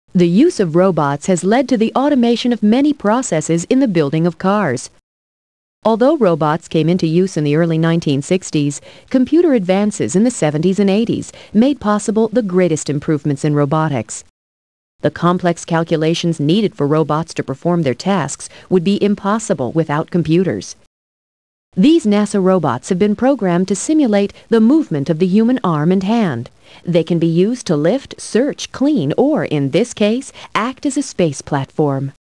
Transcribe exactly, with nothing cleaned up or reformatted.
The use of robots has led to the automation of many processes in the building of cars. Although robots came into use in the early nineteen sixties, computer advances in the seventies and eighties made possible the greatest improvements in robotics. The complex calculations needed for robots to perform their tasks would be impossible without computers. These NASA robots have been programmed to simulate the movement of the human arm and hand. They can be used to lift, search, clean, or, in this case, act as a space platform.